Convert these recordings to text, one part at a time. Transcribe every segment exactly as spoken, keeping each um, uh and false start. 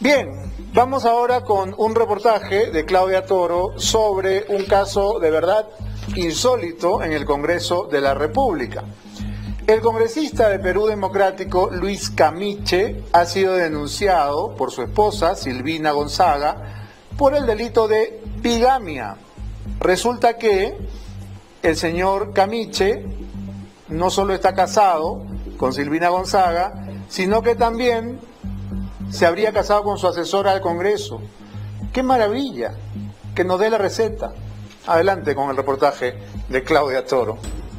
Bien, vamos ahora con un reportaje de Claudia Toro sobre un caso de verdad insólito en el Congreso de la República. El congresista de Perú Democrático, Luis Camiche, ha sido denunciado por su esposa, Silvina Gonzaga, por el delito de bigamia. Resulta que el señor Camiche no solo está casado con Silvina Gonzaga, sino que también se habría casado con su asesora al Congreso. ¡Qué maravilla! Que nos dé la receta. Adelante con el reportaje de Claudia Toro.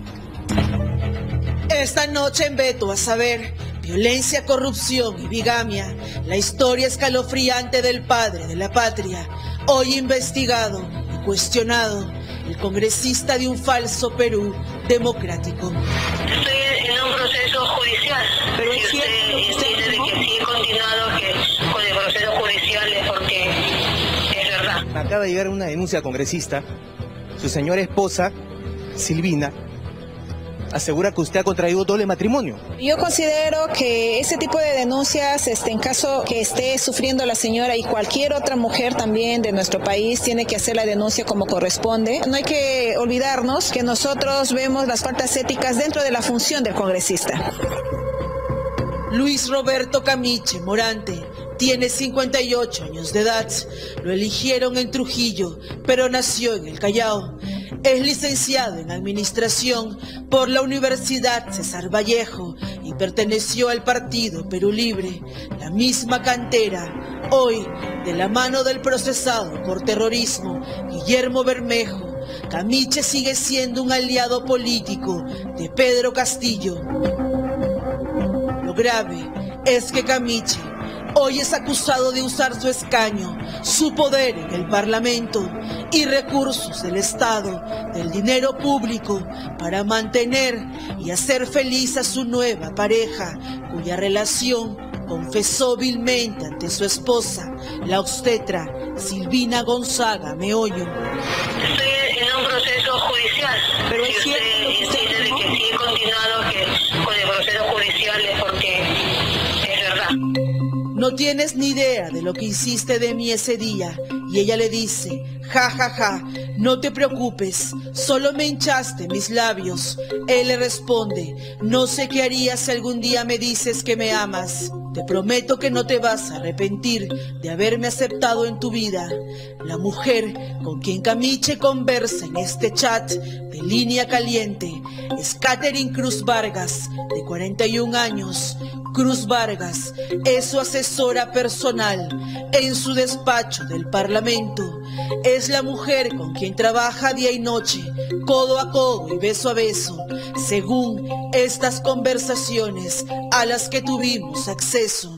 Esta noche en Veto a Saber, violencia, corrupción y bigamia, la historia escalofriante del padre de la patria, hoy investigado y cuestionado, el congresista de un falso Perú democrático. Estoy en un proceso judicial. Pero si usted entiende de que sí he continuado que con el proceso judicial es porque es verdad. Acaba de llegar una denuncia al congresista. Su señora esposa, Silvina, asegura que usted ha contraído doble matrimonio. Yo considero que ese tipo de denuncias, este, en caso que esté sufriendo la señora y cualquier otra mujer también de nuestro país, tiene que hacer la denuncia como corresponde. No hay que olvidarnos que nosotros vemos las faltas éticas dentro de la función del congresista. Luis Roberto Camiche Morante tiene cincuenta y ocho años de edad. Lo eligieron en Trujillo, pero nació en el Callao. Es licenciado en Administración por la Universidad César Vallejo y perteneció al Partido Perú Libre, la misma cantera. Hoy, de la mano del procesado por terrorismo, Guillermo Bermejo, Camiche sigue siendo un aliado político de Pedro Castillo. Lo grave es que Camiche hoy es acusado de usar su escaño, su poder en el Parlamento y recursos del Estado, del dinero público, para mantener y hacer feliz a su nueva pareja, cuya relación confesó vilmente ante su esposa, la obstetra Silvina Gonzaga Meoño. Estoy en un proceso judicial. Pero si usted entiende de que sí he continuado que con el proceso judicial es porque es verdad. No tienes ni idea de lo que hiciste de mí ese día. Y ella le dice, ja, ja, ja, no te preocupes, solo me hinchaste mis labios. Él le responde, no sé qué harías si algún día me dices que me amas. Te prometo que no te vas a arrepentir de haberme aceptado en tu vida. La mujer con quien Camiche conversa en este chat de línea caliente es Catherine Cruz Vargas, de cuarenta y un años. Cruz Vargas es su asesora personal en su despacho del Parlamento. Es la mujer con quien trabaja día y noche, codo a codo y beso a beso, según estas conversaciones a las que tuvimos acceso.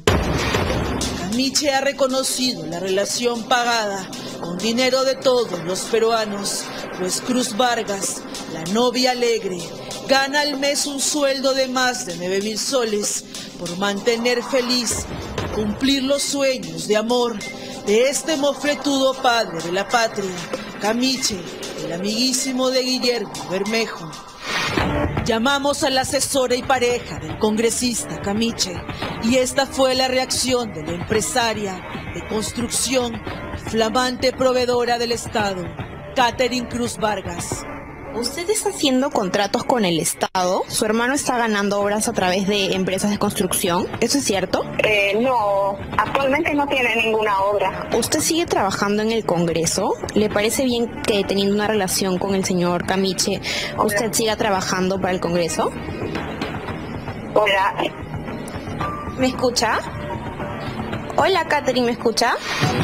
Camiche ha reconocido la relación pagada con dinero de todos los peruanos, pues Cruz Vargas, la novia alegre, gana al mes un sueldo de más de nueve mil soles por mantener feliz y cumplir los sueños de amor de este mofletudo padre de la patria, Camiche, el amiguísimo de Guillermo Bermejo. Llamamos a la asesora y pareja del congresista Camiche y esta fue la reacción de la empresaria de construcción y flamante proveedora del Estado, Catherine Cruz Vargas. ¿Usted está haciendo contratos con el Estado? ¿Su hermano está ganando obras a través de empresas de construcción? ¿Eso es cierto? Eh, no, actualmente no tiene ninguna obra. ¿Usted sigue trabajando en el Congreso? ¿Le parece bien que teniendo una relación con el señor Camiche, usted siga trabajando para el Congreso? Hola. ¿Me escucha? Hola, Catherine, ¿me escucha?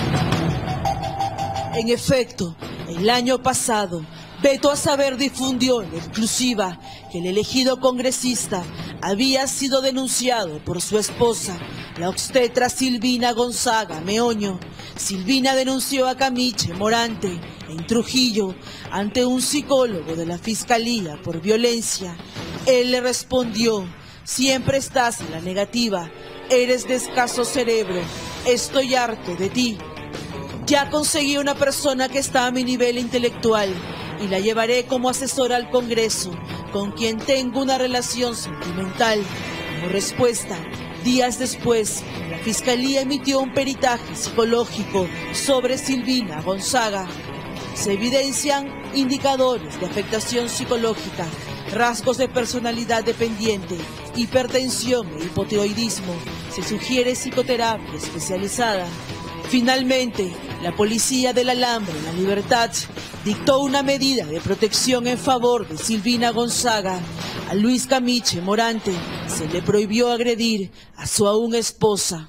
En efecto, el año pasado, Veto a Saber difundió en exclusiva que el elegido congresista había sido denunciado por su esposa, la obstetra Silvina Gonzaga Meoño. Silvina denunció a Camiche Morante en Trujillo ante un psicólogo de la Fiscalía por violencia. Él le respondió, siempre estás en la negativa, eres de escaso cerebro, estoy harto de ti. Ya conseguí una persona que está a mi nivel intelectual y la llevaré como asesora al Congreso, con quien tengo una relación sentimental. Como respuesta, Días después, la Fiscalía emitió un peritaje psicológico sobre Silvina Gonzaga. Se evidencian indicadores de afectación psicológica, rasgos de personalidad dependiente, hipertensión e hipotiroidismo. Se sugiere psicoterapia especializada. Finalmente, la Policía del Alambre en La Libertad dictó una medida de protección en favor de Silvina Gonzaga. A Luis Camiche Morante se le prohibió agredir a su aún esposa.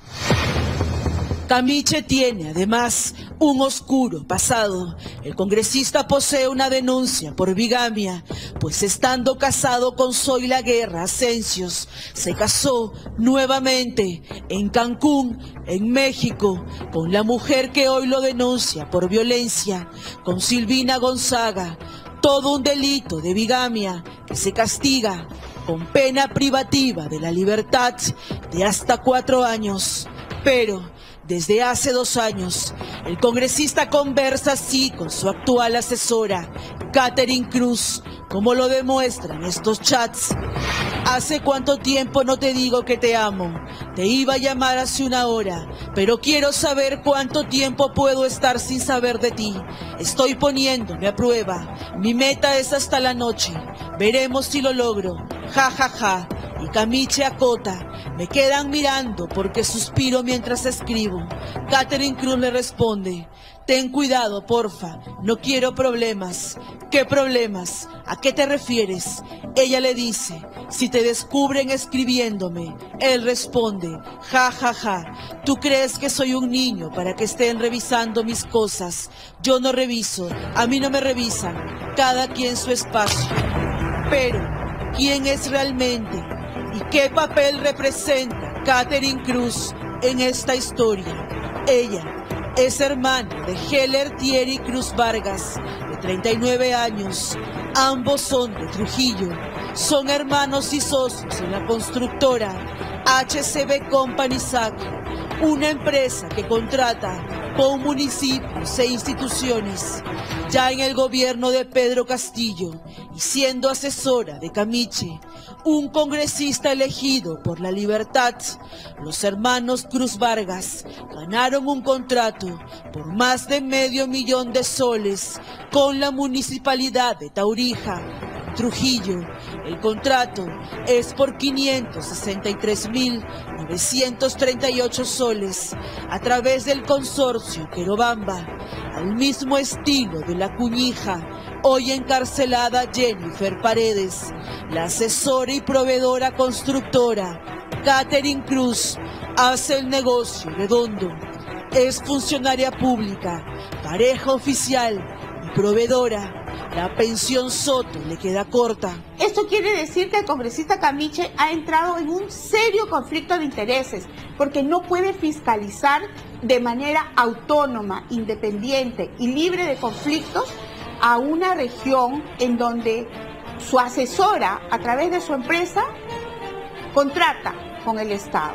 Camiche tiene, además, un oscuro pasado. El congresista posee una denuncia por bigamia, pues estando casado con Zoila Guerra Asencios, se casó nuevamente en Cancún, en México, con la mujer que hoy lo denuncia por violencia, con Silvina Gonzaga. Todo un delito de bigamia que se castiga con pena privativa de la libertad de hasta cuatro años. Pero desde hace dos años, el congresista conversa así con su actual asesora, Catherine Cruz, como lo demuestran estos chats. ¿Hace cuánto tiempo no te digo que te amo? Te iba a llamar hace una hora, pero quiero saber cuánto tiempo puedo estar sin saber de ti. Estoy poniéndome a prueba. Mi meta es hasta la noche. Veremos si lo logro. Ja, ja, ja. Y Camiche acota. Me quedan mirando porque suspiro mientras escribo. Catherine Cruz le responde: ten cuidado, porfa, no quiero problemas. ¿Qué problemas? ¿A qué te refieres? Ella le dice: si te descubren escribiéndome. Él responde: ja, ja, ja. ¿Tú crees que soy un niño para que estén revisando mis cosas? Yo no reviso, a mí no me revisan. Cada quien su espacio. Pero, ¿quién es realmente? ¿Y qué papel representa Catherine Cruz en esta historia? Ella es hermana de Heller Thierry Cruz Vargas, de treinta y nueve años. Ambos son de Trujillo. Son hermanos y socios en la constructora H C B Company S A C, una empresa que contrata con municipios e instituciones. Ya en el gobierno de Pedro Castillo y siendo asesora de Camiche, un congresista elegido por La Libertad, los hermanos Cruz Vargas ganaron un contrato por más de medio millón de soles con la municipalidad de Taurija, Trujillo. El contrato es por quinientos sesenta y tres mil novecientos treinta y ocho soles a través del consorcio Querobamba, al mismo estilo de la cuñija hoy encarcelada Jennifer Paredes. La asesora y proveedora constructora Catherine Cruz hace el negocio redondo. Es funcionaria pública, pareja oficial y proveedora. La pensión Soto le queda corta. Esto quiere decir que el congresista Camiche ha entrado en un serio conflicto de intereses, porque no puede fiscalizar de manera autónoma, independiente y libre de conflictos a una región en donde su asesora, a través de su empresa, contrata con el Estado.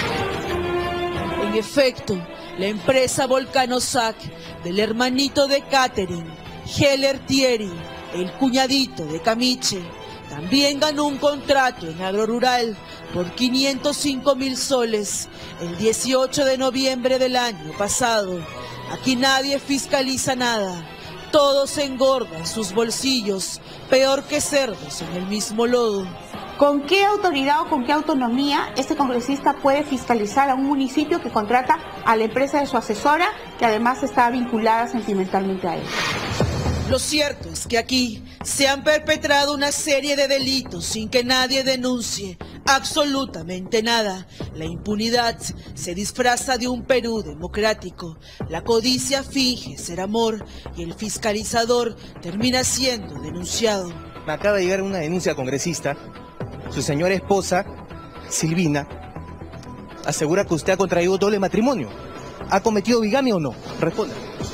En efecto, la empresa Volcano S A C del hermanito de Catherine, Heller Thierry, el cuñadito de Camiche, también ganó un contrato en agrorural por quinientos cinco mil soles el dieciocho de noviembre del año pasado. Aquí nadie fiscaliza nada. Todos engordan sus bolsillos, peor que cerdos en el mismo lodo. ¿Con qué autoridad o con qué autonomía este congresista puede fiscalizar a un municipio que contrata a la empresa de su asesora, que además está vinculada sentimentalmente a él? Lo cierto es que aquí se han perpetrado una serie de delitos sin que nadie denuncie absolutamente nada. La impunidad se disfraza de un Perú democrático. La codicia finge ser amor y el fiscalizador termina siendo denunciado. Me acaba de llegar una denuncia congresista. Su señora esposa, Silvina, asegura que usted ha contraído doble matrimonio. ¿Ha cometido bigamia o no? Responda.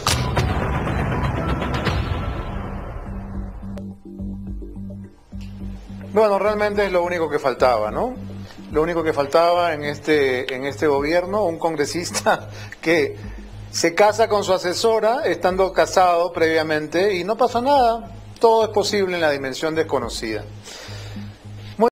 Bueno, realmente es lo único que faltaba, ¿no? Lo único que faltaba en este, en este gobierno, un congresista que se casa con su asesora, estando casado previamente, y no pasa nada. Todo es posible en la dimensión desconocida.